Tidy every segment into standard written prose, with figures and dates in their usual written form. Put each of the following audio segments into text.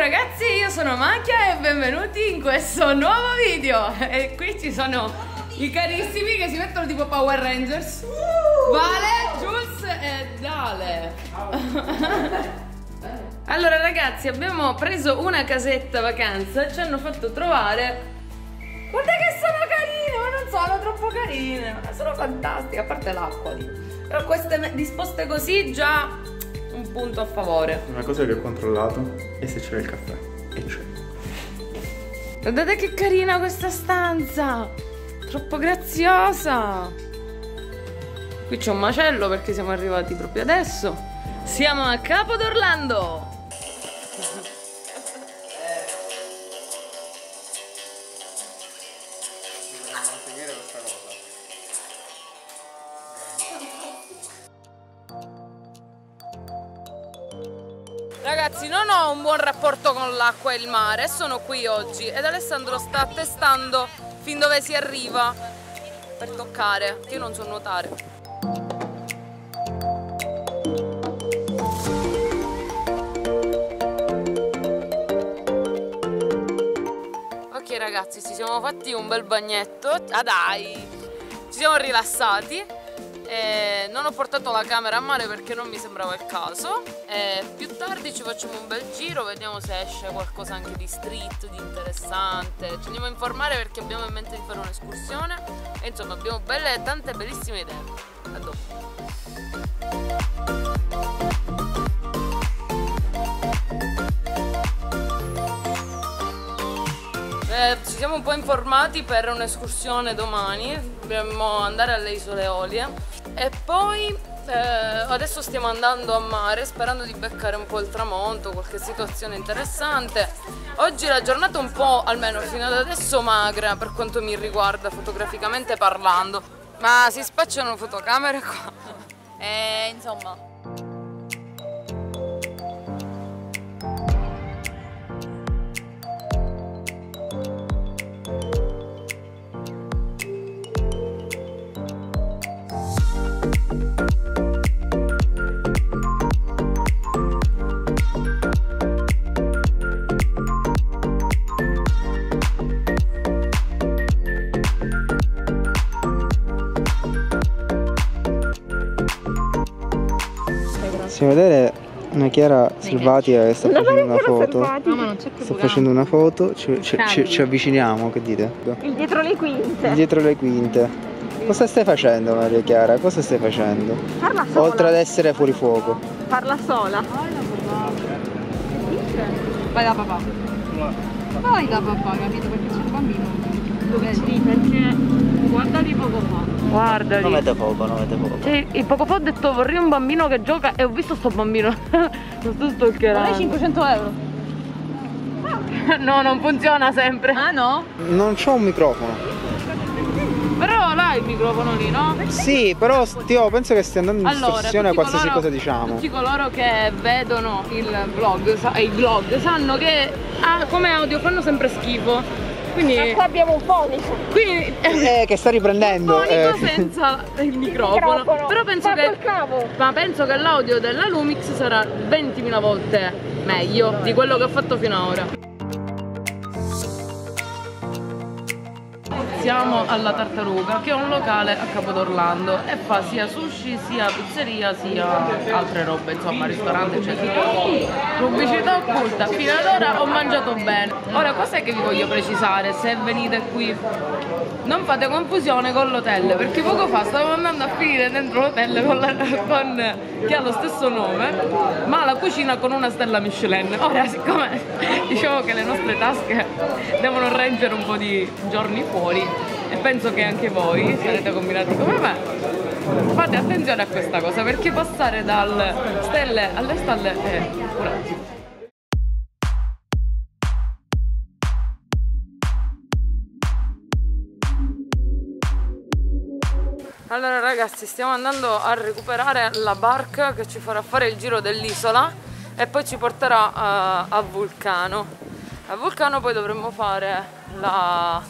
ragazzi, io sono Macchia e benvenuti in questo nuovo video. E qui ci sono i carissimi che si mettono tipo Power Rangers. Vale, Jules e Dale. Allora ragazzi, abbiamo preso una casetta vacanza e ci hanno fatto trovare. Guarda che sono carine, ma non sono troppo carine, ma sono fantastiche, a parte l'acqua lì. Però queste disposte così già un punto a favore. Una cosa che ho controllato è se c'era il caffè. E c'è. Guardate che carina questa stanza, troppo graziosa. Qui c'è un macello perché siamo arrivati proprio adesso. Siamo a Capo d'Orlando. Ragazzi, non ho un buon rapporto con l'acqua e il mare, sono qui oggi ed Alessandro sta testando fin dove si arriva per toccare, che io non so nuotare. Ok ragazzi, ci siamo fatti un bel bagnetto, ah dai, ci siamo rilassati. Non ho portato la camera a mare perché non mi sembrava il caso. Più tardi ci facciamo un bel giro, vediamo se esce qualcosa anche di street, di interessante. Ci andiamo a informare perché abbiamo in mente di fare un'escursione e insomma abbiamo tante bellissime idee. A dopo. Ci siamo un po' informati per un'escursione domani, dobbiamo andare alle Isole Eolie e poi adesso stiamo andando a mare sperando di beccare un po' il tramonto, qualche situazione interessante. Oggi la giornata è un po', almeno fino ad adesso, magra per quanto mi riguarda fotograficamente parlando. Ma si spacciano fotocamere qua? Insomma... Possiamo vedere una Chiara selvatica che sta facendo una foto. No, ma non c'è più. Sta facendo una foto, ci avviciniamo, che dite? Il dietro le quinte. Il dietro le quinte. Cosa stai facendo Maria Chiara? Cosa stai facendo? Parla sola. Oltre ad essere fuori fuoco. Parla sola. Vai da papà. Vai da papà, capito? Perché c'è il bambino. Sì, perché guardali poco fa. Guardali. Non mette fuoco, non mette fuoco. Sì, il poco fa ho detto vorrei un bambino che gioca e ho visto sto bambino. Non sto stalkerando. Vorrei 500 euro. No, non funziona sempre. Ah no? Non c'ho un microfono. Però là il microfono lì, no? Sì, però io penso che stia andando in distorsione tutti qualsiasi coloro- cosa diciamo. Tutti coloro che vedono il vlog sanno che come audio fanno sempre schifo. Quindi Qua abbiamo un fonico. Che sta riprendendo. fonico senza il microfono. Però penso Fa che col cavo. ma penso che l'audio della Lumix sarà 20.000 volte meglio di quello che ho fatto fino ad ora. Siamo alla Tartaruga, che è un locale a Capo d'Orlando e fa sia sushi, sia pizzeria, sia altre robe, insomma ristorante eccetera. Pubblicità occulta, fino ad ora ho mangiato bene. Ora cos'è che vi voglio precisare se venite qui? Non fate confusione con l'hotel, perché poco fa stavo andando a finire dentro l'hotel che ha lo stesso nome, ma la cucina con una stella Michelin. Ora siccome diciamo che le nostre tasche devono reggere un po' di giorni fuori, e penso che anche voi sarete combinati come me, fate attenzione a questa cosa perché passare dalle stelle alle stalle è un attimo. Allora ragazzi, stiamo andando a recuperare la barca che ci farà fare il giro dell'isola e poi ci porterà a Vulcano. A Vulcano poi dovremmo fare la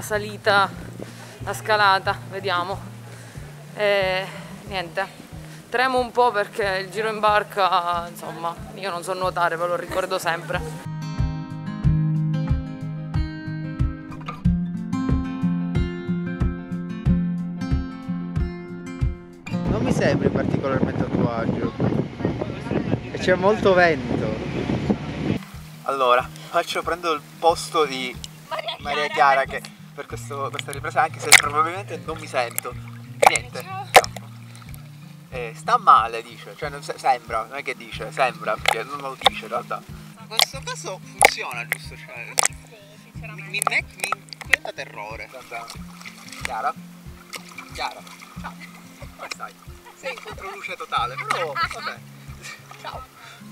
salita, la scalata, vediamo. E niente, tremo un po' perché il giro in barca, insomma, io non so nuotare, ve lo ricordo sempre. Non mi sembri particolarmente a tuo agio e c'è molto vento. Allora, prendo il posto di Maria Chiara che per questa ripresa, anche se probabilmente non mi sento. Niente. Sta male, dice, cioè sembra, non è che dice, sembra, perché non lo dice in realtà. In questo caso funziona, giusto? Cioè, mi inquieta terrore. Chiara? Chiara? Ciao. Come stai? Sei in controluce totale, però vabbè. Ciao.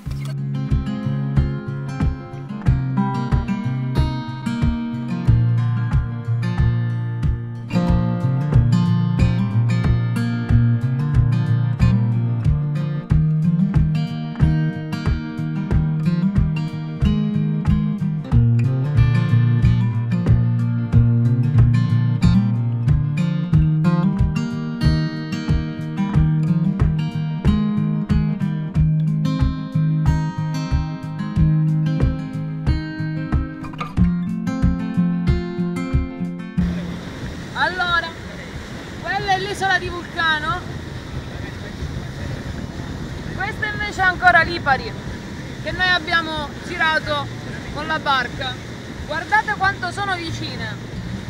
Allora, quella è l'isola di Vulcano, questa invece è ancora Lipari, che noi abbiamo girato con la barca. Guardate quanto sono vicine.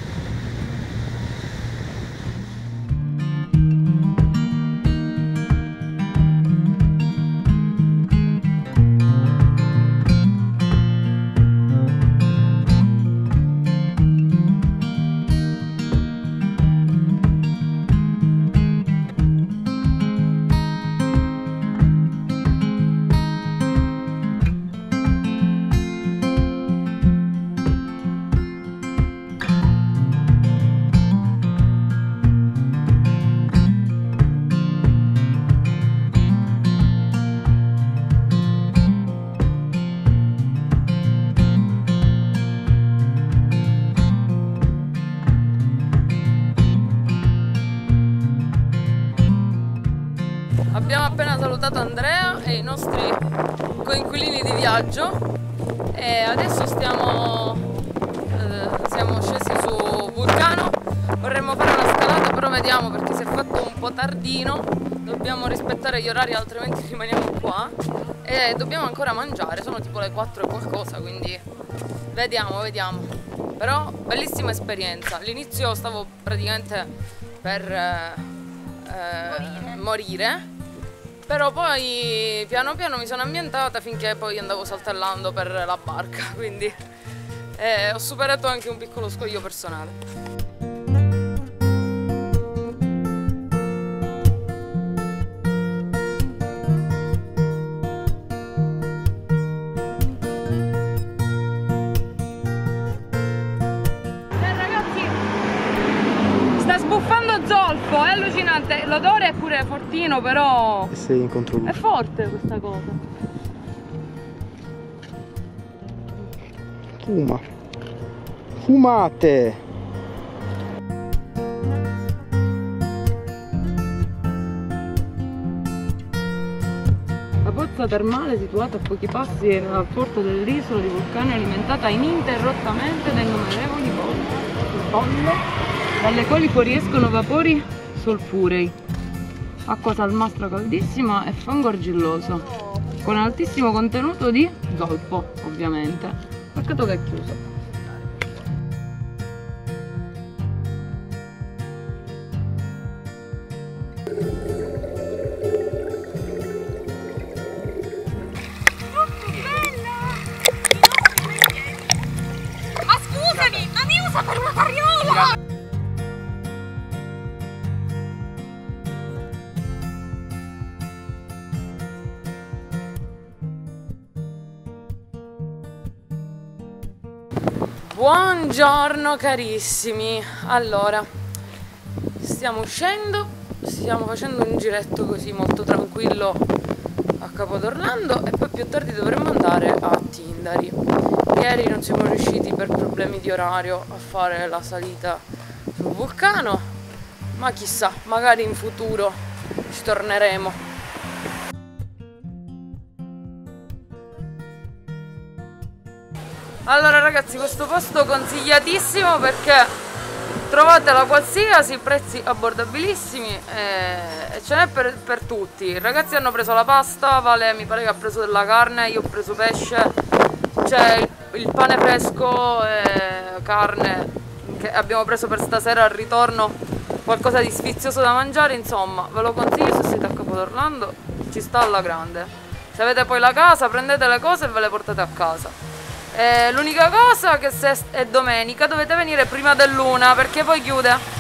Abbiamo appena salutato Andrea e i nostri coinquilini di viaggio e adesso siamo scesi su Vulcano. Vorremmo fare una scalata, però vediamo perché si è fatto un po' tardino, dobbiamo rispettare gli orari altrimenti rimaniamo qua e dobbiamo ancora mangiare, sono tipo le 4 e qualcosa, quindi vediamo. Però bellissima esperienza. All'inizio stavo praticamente per morire. Però poi piano piano mi sono ambientata finché poi andavo saltellando per la barca, quindi ho superato anche un piccolo scoglio personale. Sbuffando zolfo, è allucinante, l'odore è pure fortino, però sei in controluce. È forte questa cosa. Fumate. La pozza termale situata a pochi passi dal porto dell'isola di Vulcano è alimentata ininterrottamente da innumerevoli bolle dalle quali fuoriescono vapori solfurei, acqua salmastra caldissima e fango argilloso, con altissimo contenuto di zolfo, ovviamente. Peccato che è chiuso. Ma scusami, ma mi usa per una carriola! Buongiorno carissimi, allora stiamo uscendo, stiamo facendo un giretto così molto tranquillo a Capo d'Orlando e poi più tardi dovremmo andare a Tindari. Ieri non siamo riusciti per problemi di orario a fare la salita sul vulcano, ma chissà, magari in futuro ci torneremo. Allora ragazzi, questo posto consigliatissimo perché trovate la qualsiasi, prezzi abbordabilissimi e ce n'è per tutti. I ragazzi hanno preso la pasta, Vale mi pare che ha preso della carne, io ho preso pesce, c'è il pane fresco e carne che abbiamo preso per stasera al ritorno, qualcosa di sfizioso da mangiare, insomma ve lo consiglio se siete a Capodorlando, ci sta alla grande. Se avete poi la casa prendete le cose e ve le portate a casa. L'unica cosa che se è domenica dovete venire prima dell'1 perché poi chiude.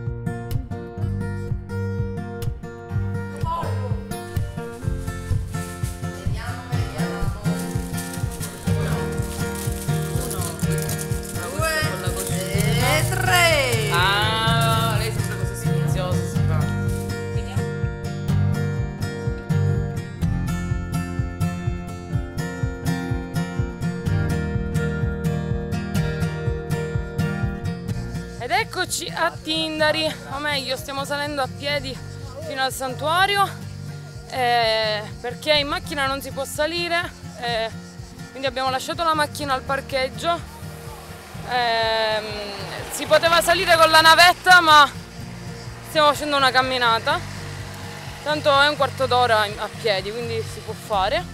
Ed eccoci a Tindari, o meglio stiamo salendo a piedi fino al santuario perché in macchina non si può salire, quindi abbiamo lasciato la macchina al parcheggio. Si poteva salire con la navetta ma stiamo facendo una camminata, tanto è un quarto d'ora a piedi quindi si può fare.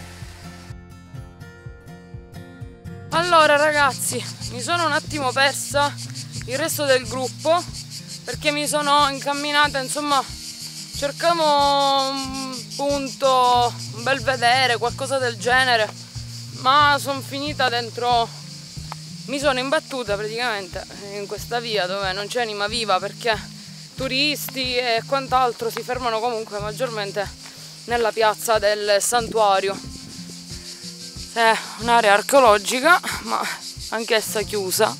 Allora ragazzi, mi sono un attimo persa il resto del gruppo perché mi sono incamminata, insomma cercavo un punto, un bel vedere, qualcosa del genere, ma sono finita dentro, mi sono imbattuta praticamente in questa via dove non c'è anima viva perché turisti e quant'altro si fermano comunque maggiormente nella piazza del santuario. È un'area archeologica ma anch'essa chiusa.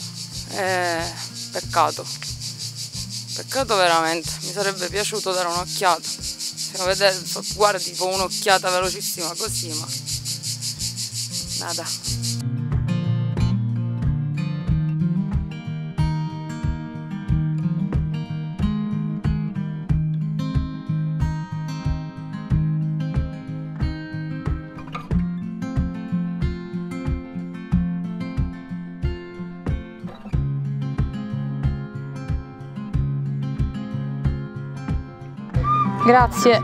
Peccato veramente, mi sarebbe piaciuto dare un'occhiata, se lo vedete, guardi tipo un'occhiata velocissima così, ma nada. Grazie.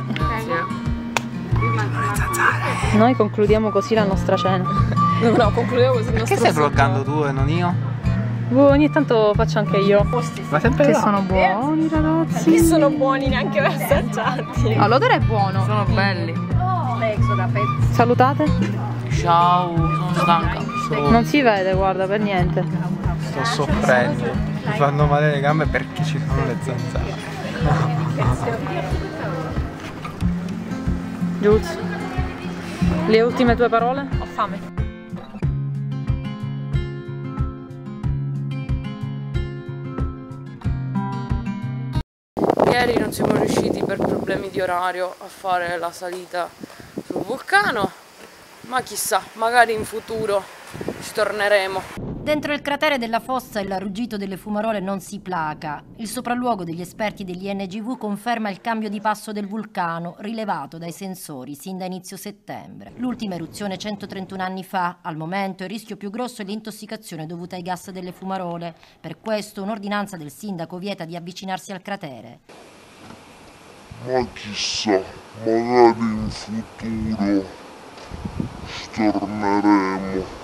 Noi concludiamo così la nostra cena. No, concludiamo così il nostro. Che stai vloggando tu e non io? Ogni tanto faccio anche io. Ma sempre Che là. sono buoni ragazzi. Che sono buoni neanche per assaggiati. L'odore è buono. Sono belli. Salutate. Ciao, sono stanca. Non si vede, guarda, per niente. Sto soffrendo. Mi fanno male le gambe perché ci sono le zanzare. Jules, le ultime tue parole? Ho fame. Ieri non siamo riusciti per problemi di orario a fare la salita sul vulcano, ma chissà, magari in futuro ci torneremo. Dentro il cratere della fossa il ruggito delle fumarole non si placa. Il sopralluogo degli esperti dell'INGV conferma il cambio di passo del vulcano, rilevato dai sensori sin da inizio settembre. L'ultima eruzione 131 anni fa. Al momento il rischio più grosso è l'intossicazione dovuta ai gas delle fumarole. Per questo un'ordinanza del sindaco vieta di avvicinarsi al cratere. Ma chissà, magari in futuro storneremo.